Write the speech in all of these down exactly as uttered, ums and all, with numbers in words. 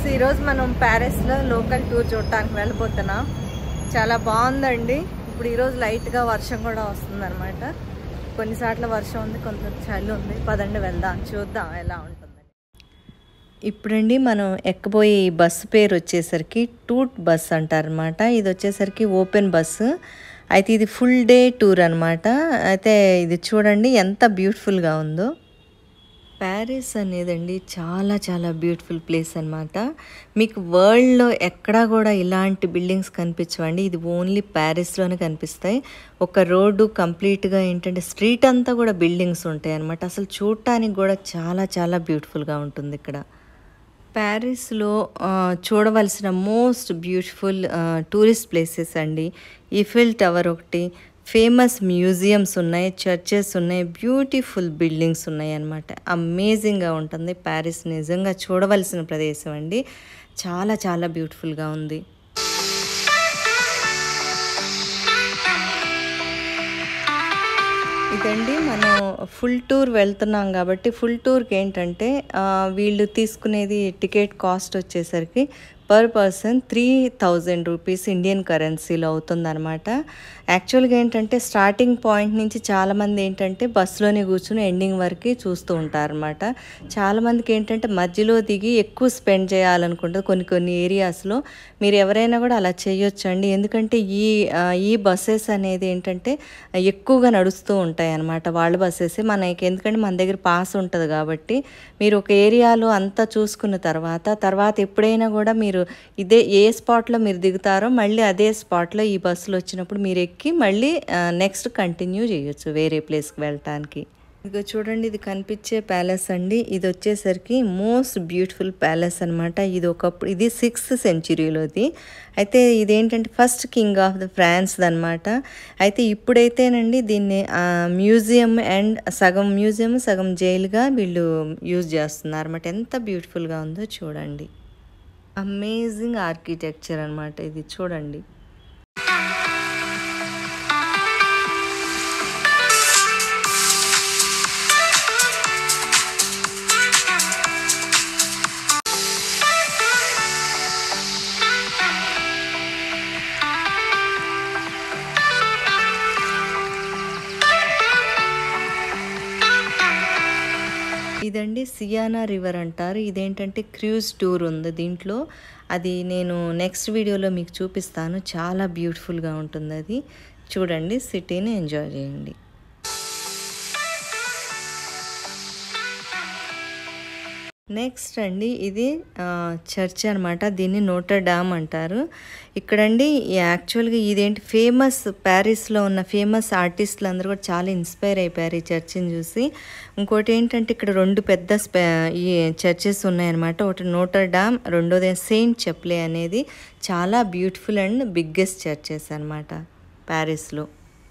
Friends, ఈరోజు మనం ప్యారిస్లో local tour చూడటానికి వెళ్ళిపోతున్నాం. చాలా బాగుందండి. ఇప్పుడు ఈరోజు లైట్గా వర్షం కూడా వస్తుంది అనమాట. కొన్నిసార్లు వర్షం ఉంది, కొంత చలి ఉంది. పదండి వెళ్దాం, చూద్దాం ఎలా ఉంటుందని. ఇప్పుడండి మనం ఎక్కబోయే ఈ బస్సు పేరు వచ్చేసరికి టూట్ బస్ అంటారనమాట. ఇది వచ్చేసరికి ఓపెన్ బస్సు. అయితే ఇది ఫుల్ డే టూర్ అనమాట. అయితే ఇది చూడండి ఎంత బ్యూటిఫుల్గా ఉందో. ప్యారిస్ అనేదండి చాలా చాలా బ్యూటిఫుల్ ప్లేస్ అనమాట. మీకు వరల్డ్లో ఎక్కడా కూడా ఇలాంటి బిల్డింగ్స్ కనిపించవండి. ఇది ఓన్లీ ప్యారిస్లోనే కనిపిస్తాయి. ఒక రోడ్డు కంప్లీట్గా ఏంటంటే స్ట్రీట్ అంతా కూడా బిల్డింగ్స్ ఉంటాయి అనమాట. అసలు చూడటానికి కూడా చాలా చాలా బ్యూటిఫుల్గా ఉంటుంది ఇక్కడ. ప్యారిస్లో చూడవలసిన మోస్ట్ బ్యూటిఫుల్ టూరిస్ట్ ప్లేసెస్ అండి. ఈఫిల్ టవర్ ఒకటి, ఫేమస్ మ్యూజియంస్ ఉన్నాయి, చర్చెస్ ఉన్నాయి, బ్యూటిఫుల్ బిల్డింగ్స్ ఉన్నాయి అన్నమాట. అమేజింగ్గా ఉంటుంది ప్యారిస్. నిజంగా చూడవలసిన ప్రదేశం అండి. చాలా చాలా బ్యూటిఫుల్గా ఉంది. ఇదండి మనం ఫుల్ టూర్ వెళ్తున్నాం కాబట్టి ఫుల్ టూర్కి ఏంటంటే వీళ్ళు తీసుకునేది టికెట్ కాస్ట్ వచ్చేసరికి per person three thousand rupees Indian కరెన్సీలో అవుతుందన్నమాట. యాక్చువల్గా ఏంటంటే స్టార్టింగ్ పాయింట్ నుంచి చాలామంది ఏంటంటే బస్సులోనే కూర్చుని ఎండింగ్ వరకు చూస్తూ ఉంటారనమాట. చాలామందికి ఏంటంటే మధ్యలో దిగి ఎక్కువ స్పెండ్ చేయాలనుకుంటుంది. కొన్ని కొన్ని ఏరియాస్లో మీరు ఎవరైనా కూడా అలా చేయొచ్చండి. ఎందుకంటే ఈ ఈ బస్సెస్ అనేది ఏంటంటే ఎక్కువగా నడుస్తూ ఉంటాయి అన్నమాట. వాళ్ళ బస్సెస్ మనకి, ఎందుకంటే మన దగ్గర పాస్ ఉంటుంది కాబట్టి మీరు ఒక ఏరియాలో అంతా చూసుకున్న తర్వాత తర్వాత ఎప్పుడైనా కూడా మీరు ఇదే ఏ స్పాట్లో మీరు దిగుతారో మళ్ళీ అదే స్పాట్లో ఈ బస్సులు వచ్చినప్పుడు మీరు ఎక్కి మళ్ళీ నెక్స్ట్ కంటిన్యూ చేయొచ్చు వేరే ప్లేస్కి వెళ్ళటానికి. ఇదిగో చూడండి, ఇది కనిపించే ప్యాలెస్ అండి. ఇది వచ్చేసరికి మోస్ట్ బ్యూటిఫుల్ ప్యాలెస్ అనమాట. ఇది ఒకప్పుడు ఇది సిక్స్త్ సెంచురీలోది. అయితే ఇదేంటంటే first king of the France అనమాట. అయితే ఇప్పుడైతేనండి దీన్ని మ్యూజియం అండ్ సగం మ్యూజియం సగం జైలుగా వీళ్ళు యూజ్ చేస్తున్నారు అనమాట. ఎంత బ్యూటిఫుల్గా ఉందో చూడండి. అమేజింగ్ ఆర్కిటెక్చర్ అనమాట ఇది, చూడండి. ఇదండి సియానా రివర్ అంటారు. ఇదేంటంటే క్రూజ్ టూర్ ఉంది దీంట్లో. అది నేను నెక్స్ట్ వీడియోలో మీకు చూపిస్తాను. చాలా బ్యూటిఫుల్గా ఉంటుంది అది. చూడండి, సిటీని ఎంజాయ్ చేయండి. నెక్స్ట్ అండి ఇది చర్చ్ అనమాట. దీన్ని నోటర్ డామ్ అంటారు. ఇక్కడండి యాక్చువల్గా ఇదేంటి ఫేమస్ ప్యారిస్లో ఉన్న ఫేమస్ ఆర్టిస్టులు అందరూ కూడా చాలా ఇన్స్పైర్ అయిపోయారు ఈ చర్చిని చూసి. ఇంకోటి ఏంటంటే ఇక్కడ రెండు పెద్ద ఈ చర్చెస్ ఉన్నాయన్నమాట. ఒకటి నోటర్ డామ్, రెండోది సెయింట్ చెప్లే అనేది. చాలా బ్యూటిఫుల్ అండ్ బిగ్గెస్ట్ చర్చెస్ అనమాట ప్యారిస్లో.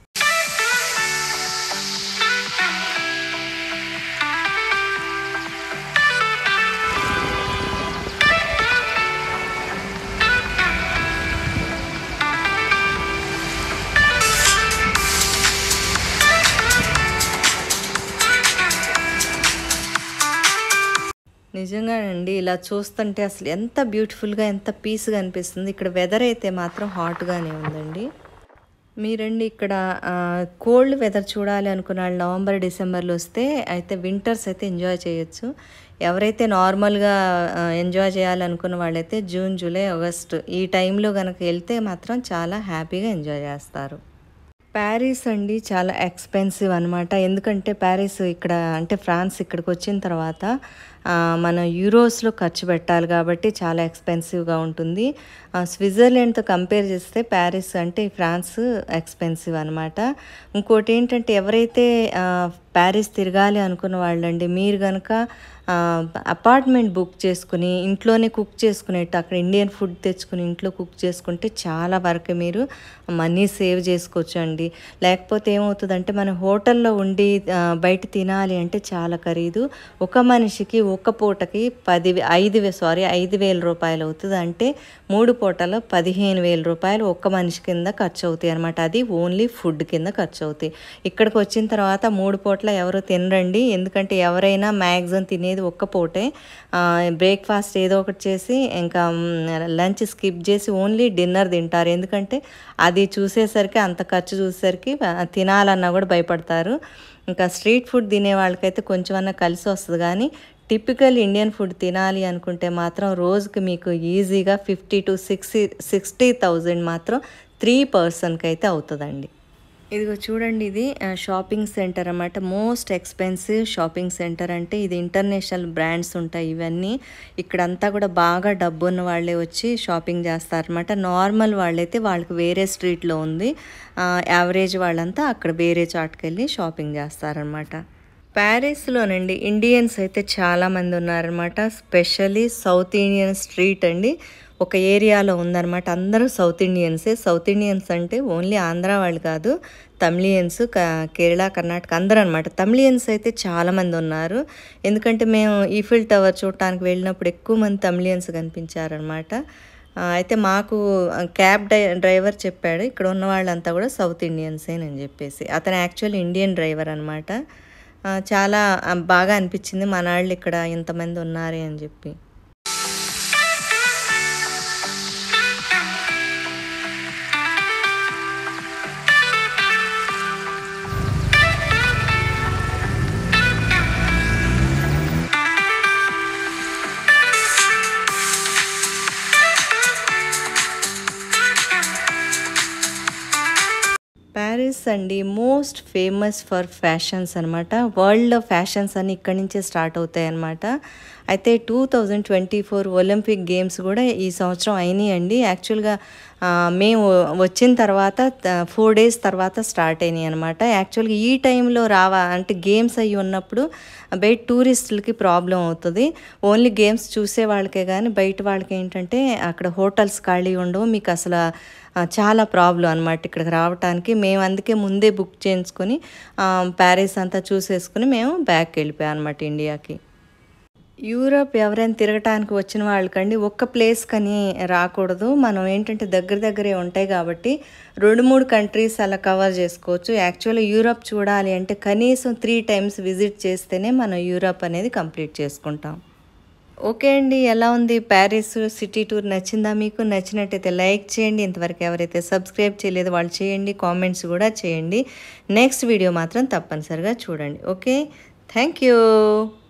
నిజంగానండి ఇలా చూస్తుంటే అసలు ఎంత బ్యూటిఫుల్గా ఎంత పీస్గా అనిపిస్తుంది. ఇక్కడ వెదర్ అయితే మాత్రం హాట్గానే ఉందండి. మీరండి ఇక్కడ కోల్డ్ వెదర్ చూడాలి అనుకున్న వాళ్ళు నవంబర్ డిసెంబర్లో వస్తే అయితే వింటర్స్ అయితే ఎంజాయ్ చేయొచ్చు. ఎవరైతే నార్మల్గా ఎంజాయ్ చేయాలనుకున్న వాళ్ళైతే జూన్, జూలై, ఆగస్ట్ ఈ టైంలో కనుక వెళ్తే మాత్రం చాలా హ్యాపీగా ఎంజాయ్ చేస్తారు. ప్యారిస్ అండి చాలా ఎక్స్పెన్సివ్ అనమాట. ఎందుకంటే ప్యారిస్ ఇక్కడ అంటే ఫ్రాన్స్ ఇక్కడికి వచ్చిన తర్వాత మనం యూరోస్లో ఖర్చు పెట్టాలి కాబట్టి చాలా ఎక్స్పెన్సివ్గా ఉంటుంది. స్విట్జర్లాండ్తో కంపేర్ చేస్తే ప్యారిస్ అంటే ఫ్రాన్స్ ఎక్స్పెన్సివ్ అనమాట. ఇంకోటి ఏంటంటే ఎవరైతే ప్యారిస్ తిరగాలి అనుకున్న వాళ్ళండి, మీరు కనుక అపార్ట్మెంట్ బుక్ చేసుకుని ఇంట్లోనే కుక్ చేసుకునేట్టు అక్కడ ఇండియన్ ఫుడ్ తెచ్చుకుని ఇంట్లో కుక్ చేసుకుంటే చాలా వరకు మీరు మనీ సేవ్ చేసుకోవచ్చు అండి. లేకపోతే ఏమవుతుందంటే మనం హోటల్లో ఉండి బయట తినాలి అంటే చాలా ఖరీదు. ఒక మనిషికి ఒక్క పూటకి పది ఐదు వే సారీ ఐదు వేల రూపాయలు అవుతుంది. అంటే మూడు పూటలు పదిహేను వేల రూపాయలు ఒక్క మనిషి కింద ఖర్చు అవుతాయి అనమాట. అది ఓన్లీ ఫుడ్ కింద ఖర్చు అవుతాయి. ఇక్కడికి వచ్చిన తర్వాత మూడు పూటల ఎవరు తినరండి, ఎందుకంటే ఎవరైనా మ్యాక్సిమం తినేది ఒక్క పూటే. బ్రేక్ఫాస్ట్ ఏదో ఒకటి చేసి ఇంకా లంచ్ స్కిప్ చేసి ఓన్లీ డిన్నర్ తింటారు. ఎందుకంటే అది చూసేసరికి అంత ఖర్చు చూసేసరికి తినాలన్నా కూడా భయపడతారు. ఇంకా స్ట్రీట్ ఫుడ్ తినే వాళ్ళకైతే కొంచెమన్నా కలిసి వస్తుంది, కానీ టిపికల్ ఇండియన్ ఫుడ్ తినాలి అనుకుంటే మాత్రం రోజుకి మీకు ఈజీగా fifty to sixty sixty thousand మాత్రం త్రీ పర్సన్కి అయితే అవుతుందండి. ఇదిగో చూడండి, ఇది షాపింగ్ సెంటర్ అన్నమాట. Most expensive shopping centre. అంటే ఇది ఇంటర్నేషనల్ బ్రాండ్స్ ఉంటాయి ఇవన్నీ. ఇక్కడంతా కూడా బాగా డబ్బు ఉన్న వాళ్ళే వచ్చి షాపింగ్ చేస్తారనమాట. నార్మల్ వాళ్ళైతే వాళ్ళకి వేరే స్ట్రీట్లో ఉంది, యావరేజ్ వాళ్ళంతా అక్కడ వేరే చాటుకు వెళ్ళి షాపింగ్ చేస్తారనమాట. ప్యారిస్లోనండి ఇండియన్స్ అయితే చాలామంది ఉన్నారనమాట. స్పెషల్లీ సౌత్ ఇండియన్ స్ట్రీట్ అండి ఒక ఏరియాలో ఉందన్నమాట. అందరూ సౌత్ ఇండియన్సే. సౌత్ ఇండియన్స్ అంటే ఓన్లీ ఆంధ్ర వాళ్ళు కాదు, తమిళియన్స్, కేరళ, కర్ణాటక అందరూ అనమాట. తమిళియన్స్ అయితే చాలామంది ఉన్నారు, ఎందుకంటే మేము ఈఫిల్ టవర్ చూడటానికి వెళ్ళినప్పుడు ఎక్కువ మంది తమిళియన్స్ కనిపించారనమాట. అయితే మాకు క్యాబ్ డ్రై డ్రైవర్ చెప్పాడు ఇక్కడ ఉన్న వాళ్ళంతా కూడా సౌత్ ఇండియన్సేనని చెప్పేసి. అతను యాక్చువల్ ఇండియన్ డ్రైవర్ అనమాట. చాలా బాగా అనిపించింది మన వాళ్ళు ఇక్కడ ఇంతమంది ఉన్నారే అని చెప్పి. ప్యారిస్ అండి మోస్ట్ ఫేమస్ ఫర్ ఫ్యాషన్స్ అనమాట. వరల్డ్ ఫ్యాషన్స్ అన్ని ఇక్కడి నుంచే స్టార్ట్ అవుతాయి అన్నమాట. అయితే two thousand twenty four Olympic games కూడా ఈ సంవత్సరం అయినాయి అండి. యాక్చువల్గా మేము వచ్చిన తర్వాత ఫోర్ డేస్ తర్వాత స్టార్ట్ అయినాయి అనమాట. యాక్చువల్గా ఈ టైంలో రావా అంటే గేమ్స్ అయ్యి ఉన్నప్పుడు బయట టూరిస్టులకి ప్రాబ్లం అవుతుంది. ఓన్లీ గేమ్స్ చూసే వాళ్ళకే కానీ బయట వాళ్ళకి ఏంటంటే అక్కడ హోటల్స్ ఖాళీ ఉండవు, మీకు అసలు చాలా ప్రాబ్లం అనమాట ఇక్కడికి రావడానికి. మేము అందుకే ముందే బుక్ చేయించుకొని ప్యారిస్ అంతా చూసేసుకుని మేము బ్యాక్ వెళ్ళిపోయాం అనమాట ఇండియాకి. యూరప్ ఎవరైనా తిరగటానికి వచ్చిన వాళ్ళకండి ఒక్క ప్లేస్ కని రాకూడదు. మనం ఏంటంటే దగ్గర దగ్గరే ఉంటాయి కాబట్టి రెండు మూడు కంట్రీస్ అలా కవర్ చేసుకోవచ్చు. యాక్చువల్లీ యూరప్ చూడాలి అంటే కనీసం త్రీ టైమ్స్ విజిట్ చేస్తేనే మనం యూరప్ అనేది కంప్లీట్ చేసుకుంటాం. ఓకే అండి, ఎలా ఉంది ప్యారిస్ సిటీ టూర్? నచ్చిందా మీకు? నచ్చినట్టయితే లైక్ చేయండి. ఇంతవరకు ఎవరైతే సబ్స్క్రైబ్ చేయలేదో వాళ్ళు చేయండి, కామెంట్స్ కూడా చేయండి. నెక్స్ట్ వీడియో మాత్రం తప్పనిసరిగా చూడండి. Okay, thank you.